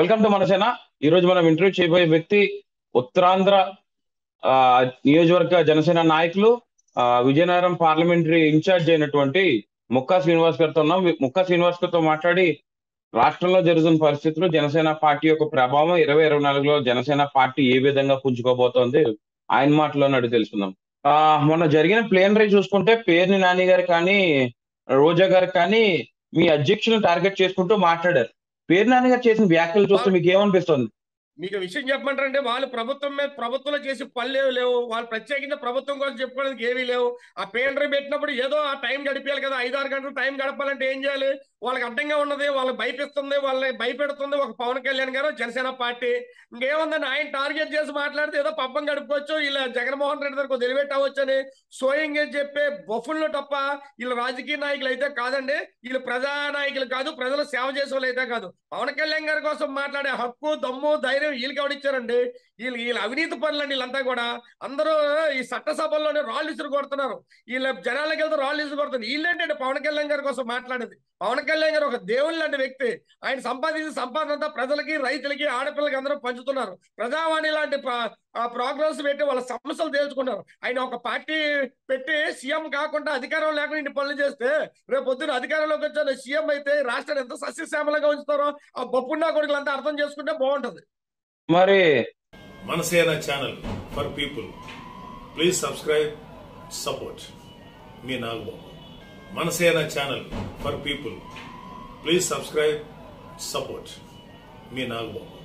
Welcome to Manasena. ఈ రోజు మనం ఇంటర్వ్యూ చేయబోయే వ్యక్తి ఉత్తరాంధ్ర ఆ, నియోజకవర్గ జనసేన నాయకులు, విజయనగరం పార్లమెంటరీ ఇన్ఛార్జ్ అయినటువంటి ముక్కా శ్రీనివాస్ గారితో ఉన్నాం. ముక్కా శ్రీనివాస్ గారితో మాట్లాడి రాష్ట్రంలో జరుగుతున్న పరిస్థితులు, జనసేన పార్టీ యొక్క ప్రభావం 2024లో జనసేన పార్టీ ఏ విధంగా పుంజుకోబోతోంది ఆయన మాటలోనే అడిగి తెలుసుకుందాం. మొన్న జరిగిన ప్లేనరీ చూసుకుంటే పేర్ని నాని గారు కానీ, రోజా గారు కానీ మీ అధ్యక్షులను టార్గెట్ చేసుకుంటూ మాట్లాడారు. పేర్ని నాని గారు చేసిన వ్యాఖ్యలు చూస్తే మీకు ఏమనిపిస్తుంది? మీకు విషయం చెప్పమంటారంటే వాళ్ళు ప్రభుత్వం మీద ప్రభుత్వంలో చేసి పనులు లేవు. వాళ్ళు ప్రత్యేకించి ప్రభుత్వం కోసం చెప్పుకోవడానికి ఏమీ లేవు. ఆ పేండ్రీ పెట్టినప్పుడు ఏదో ఆ టైం గడిపేయాలి కదా, 5-6 గంటలు టైం గడపాలంటే ఏం చేయాలి? వాళ్ళకి అడ్డంగా ఉన్నది, వాళ్ళకి భయపిస్తుంది, వాళ్ళని భయపెడుతుంది ఒక పవన్ కళ్యాణ్ గారు, జనసేన పార్టీ. ఇంకేముందని ఆయన టార్గెట్ చేసి మాట్లాడితే ఏదో పబ్బం గడుపుకోవచ్చు, ఇలా జగన్మోహన్ రెడ్డి దగ్గర నిలబెట్టి అవ్వచ్చు అని సోయింగ్ చెప్పే బొఫుల్లో తప్ప వీళ్ళు రాజకీయ నాయకులు అయితే కాదండి. వీళ్ళు ప్రజా నాయకులు కాదు, ప్రజలు సేవ చేసే వాళ్ళు అయితే కాదు. పవన్ కళ్యాణ్ గారి కోసం మాట్లాడే హక్కు, దమ్ము, ధైర్యం వీళ్ళకి ఎవడిచ్చారండి? వీళ్ళ అవినీతి పనులండి. వీళ్ళంతా కూడా అందరూ ఈ చట్టసభల్లోనే రాళ్ళు ఇసురు కొడుతున్నారు. వీళ్ళ జనాలకి వెళ్తే రాళ్ళు ఇసురు కొడుతున్నారు. వీళ్ళేంటంటే పవన్ కళ్యాణ్ గారి కోసం మాట్లాడేది. పవన్ కళ్యాణ్ గారు ఒక దేవుని లాంటి వ్యక్తి. ఆయన సంపాదించిన సంపాదన అంతా ప్రజలకి, రైతులకి, ఆడపిల్లలకి అందరూ పంచుతున్నారు. ప్రజావాణి లాంటి ప్రోగ్రామ్స్ పెట్టి వాళ్ళ సమస్యలు తేల్చుకున్నారు. ఆయన ఒక పార్టీ పెట్టి సీఎం కాకుండా అధికారం లేకుండా ఇన్ని పనులు చేస్తే రేపు పొద్దున అధికారంలోకి వచ్చే సీఎం అయితే రాష్ట్రాన్ని ఎంత సస్యశ్యామలంగా ఉంచుతారో ఆ బొప్పున్నా కొడుకులంతా అర్థం చేసుకుంటే బాగుంటది. మరి Manasena channel for people, please subscribe, support మీ Nagababu. Manasena channel for people, please subscribe, support మీ నాగబాబు.